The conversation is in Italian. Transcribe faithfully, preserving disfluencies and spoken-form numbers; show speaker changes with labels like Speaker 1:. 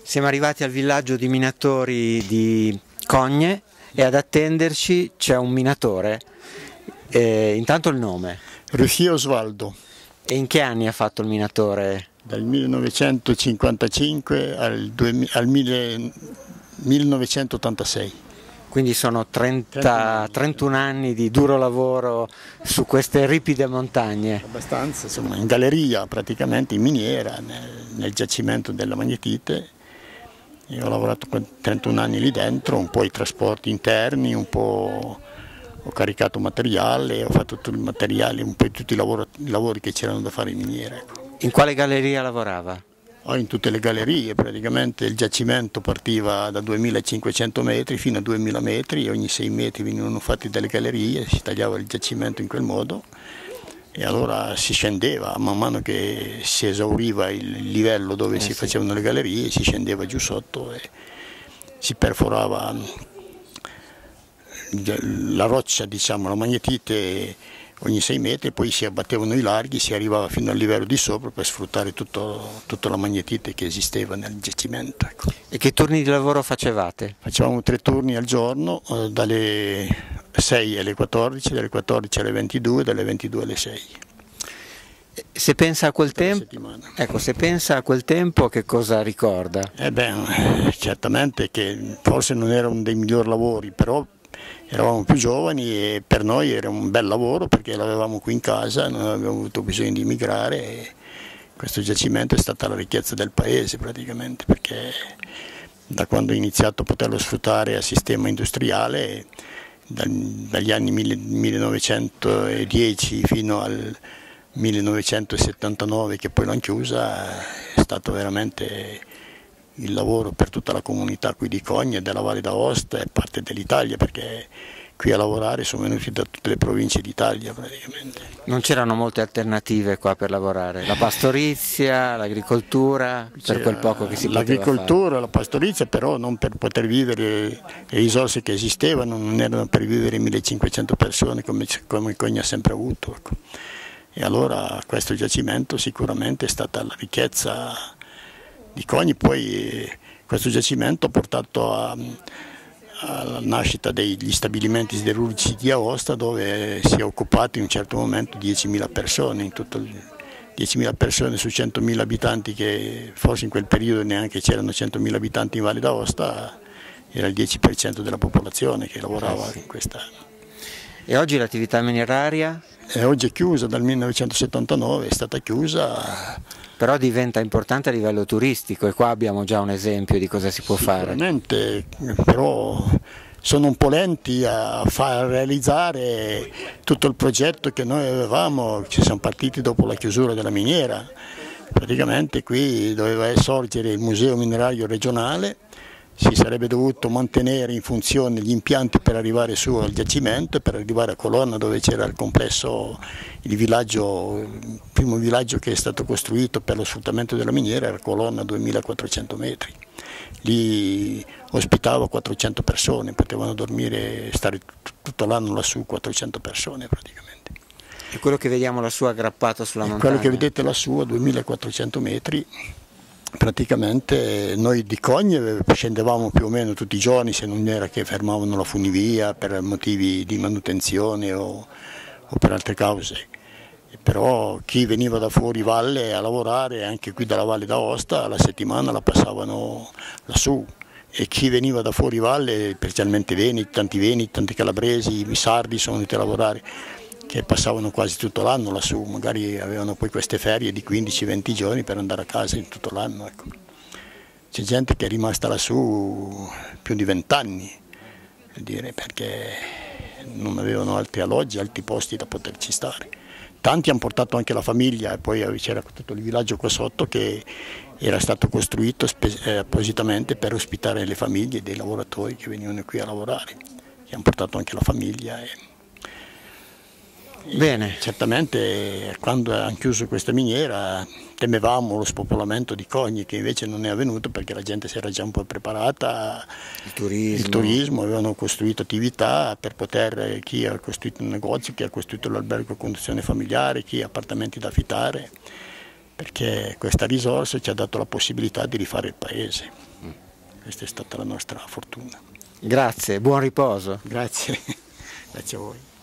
Speaker 1: Siamo arrivati al villaggio di minatori di Cogne e ad attenderci c'è un minatore. Eh, intanto il nome.
Speaker 2: Rufio Osvaldo.
Speaker 1: E in che anni ha fatto il minatore?
Speaker 2: Dal millenovecentocinquantacinque al, duemila, al mille, millenovecentottantasei.
Speaker 1: Quindi sono trenta, trentuno anni di duro lavoro su queste ripide montagne.
Speaker 2: Abbastanza, insomma, in galleria praticamente, in miniera, nel, nel giacimento della magnetite. Io ho lavorato trentuno anni lì dentro, un po' i trasporti interni, un po' ho caricato materiale, ho fatto tutto il materiale, un po' tutti i lavori, i lavori che c'erano da fare in miniera.
Speaker 1: In quale galleria lavorava?
Speaker 2: Oh, in tutte le gallerie, praticamente il giacimento partiva da duemilacinquecento metri fino a duemila metri, e ogni sei metri venivano fatti delle gallerie, si tagliava il giacimento in quel modo e allora si scendeva, man mano che si esauriva il livello dove eh si sì. facevano le gallerie, si scendeva giù sotto e si perforava la roccia, diciamo, la magnetite ogni sei metri, poi si abbattevano i larghi, si arrivava fino al livello di sopra per sfruttare tutto, tutta la magnetite che esisteva nel giacimento. Ecco.
Speaker 1: E che turni di lavoro facevate?
Speaker 2: Facevamo tre turni al giorno, eh, dalle sei alle quattordici, dalle quattordici alle ventidue, dalle ventidue alle sei.
Speaker 1: Se pensa a quel tempo, ecco, se pensa a quel tempo, che cosa ricorda?
Speaker 2: Eh beh, certamente che forse non era uno dei migliori lavori, però eravamo più giovani e per noi era un bel lavoro perché l'avevamo qui in casa, non avevamo avuto bisogno di migrare e questo giacimento è stata la ricchezza del paese praticamente, perché da quando ho iniziato a poterlo sfruttare a sistema industriale, dagli anni millenovecentodieci fino al millenovecentosettantanove che poi l'hanno chiusa, è stato veramente il lavoro per tutta la comunità qui di Cogne, della Valle d'Aosta e parte dell'Italia, perché qui a lavorare sono venuti da tutte le province d'Italia praticamente.
Speaker 1: Non c'erano molte alternative qua per lavorare? La pastorizia, l'agricoltura, per quel poco che si poteva fare?
Speaker 2: L'agricoltura, la pastorizia, però non per poter vivere, le risorse che esistevano non erano per vivere millecinquecento persone come, come Cogne ha sempre avuto. Ecco. E allora questo giacimento sicuramente è stata la ricchezza di Cogne, poi questo giacimento ha portato a, alla nascita degli stabilimenti siderurgici di Aosta, dove si è occupato in un certo momento diecimila persone, in tutto il, diecimila persone su centomila abitanti, che forse in quel periodo neanche c'erano centomila abitanti in Valle d'Aosta, era il dieci per cento della popolazione che lavorava in questa.
Speaker 1: E oggi l'attività mineraria?
Speaker 2: E oggi è chiusa, dal millenovecentosettantanove è stata chiusa.
Speaker 1: Però diventa importante a livello turistico e qua abbiamo già un esempio di cosa si può fare.
Speaker 2: Sicuramente, però sono un po' lenti a far realizzare tutto il progetto che noi avevamo, ci siamo partiti dopo la chiusura della miniera. Praticamente qui doveva sorgere il Museo Minerario Regionale, si sarebbe dovuto mantenere in funzione gli impianti per arrivare su al giacimento, per arrivare a Colonna dove c'era il complesso, il villaggio, il primo villaggio che è stato costruito per lo sfruttamento della miniera era Colonna, duemilaquattrocento metri. Lì ospitava quattrocento persone, potevano dormire, stare tutto l'anno lassù quattrocento persone praticamente.
Speaker 1: E quello che vediamo lassù aggrappato sulla montagna?
Speaker 2: Quello che vedete lassù a duemilaquattrocento metri. Praticamente noi di Cogne scendevamo più o meno tutti i giorni, se non era che fermavano la funivia per motivi di manutenzione o, o per altre cause. Però chi veniva da fuori valle a lavorare, anche qui dalla Valle d'Aosta, la settimana la passavano lassù. E chi veniva da fuori valle, specialmente veneti, tanti veneti, tanti calabresi, i sardi sono venuti a lavorare, che passavano quasi tutto l'anno lassù, magari avevano poi queste ferie di quindici venti giorni per andare a casa in tutto l'anno. Ecco. C'è gente che è rimasta lassù più di vent'anni, perché non avevano altri alloggi, altri posti da poterci stare. Tanti hanno portato anche la famiglia e poi c'era tutto il villaggio qua sotto che era stato costruito appositamente per ospitare le famiglie dei lavoratori che venivano qui a lavorare, che hanno portato anche la famiglia. E
Speaker 1: Bene.
Speaker 2: Certamente quando hanno chiuso questa miniera temevamo lo spopolamento di Cogne, che invece non è avvenuto perché la gente si era già un po' preparata,
Speaker 1: il turismo,
Speaker 2: il turismo avevano costruito attività per poter, chi ha costruito un negozio, chi ha costruito l'albergo a conduzione familiare, chi ha appartamenti da affittare, perché questa risorsa ci ha dato la possibilità di rifare il paese. Questa è stata la nostra fortuna.
Speaker 1: Grazie, buon riposo.
Speaker 2: Grazie, grazie a voi.